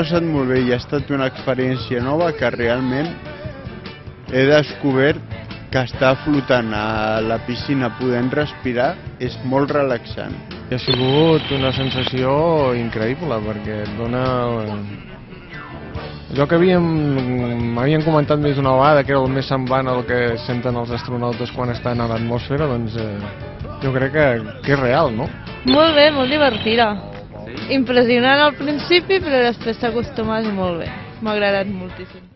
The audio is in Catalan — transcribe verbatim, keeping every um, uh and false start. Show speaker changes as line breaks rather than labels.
passat molt bé i ha estat una experiència nova que realment he descobert que estar flotant a la piscina podent respirar és molt relaxant.
Ha sigut una sensació increïble perquè et dona... Allò que m'havien comentat més d'una vegada, que era el més semblant al que senten els astronautes quan estan a l'atmosfera, doncs eh, jo crec que, que és real, no?
Molt bé, molt divertida. Impressionant al principi, però després t'acostumes molt bé. M'ha agradat moltíssim.